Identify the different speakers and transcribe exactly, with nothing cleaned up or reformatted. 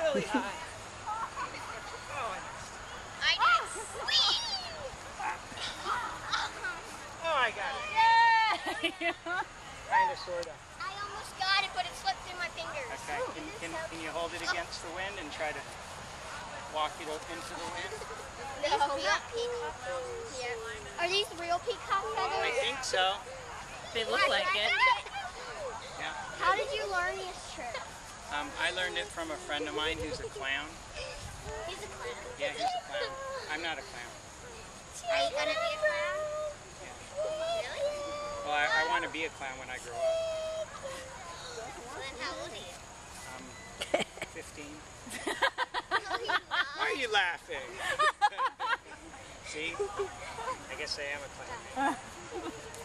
Speaker 1: really high. Oh,
Speaker 2: I did sweet!
Speaker 1: oh, I got it.
Speaker 3: Yay!
Speaker 1: Kind of, sort of.
Speaker 2: I almost got it, but it slipped through my fingers.
Speaker 1: Okay, can, can, can you hold it against the wind and try to walk it up into the wind?
Speaker 2: These real peacock feathers? Yeah. Are these real peacock feathers?
Speaker 1: I think so.
Speaker 3: They look like it.
Speaker 1: Yeah.
Speaker 2: How did you learn this trick?
Speaker 1: Um, I learned it from a friend of mine who's a clown.
Speaker 2: He's a clown.
Speaker 1: Yeah, he's a clown. I'm not a clown.
Speaker 2: Are you gonna be a clown?
Speaker 1: Yeah.
Speaker 2: Really?
Speaker 1: Well, I, I want to be a clown when I grow up.
Speaker 2: Well, then how old are you?
Speaker 1: I'm fifteen.
Speaker 2: No, you're not.
Speaker 1: Why are you laughing? See? I guess I am a clown.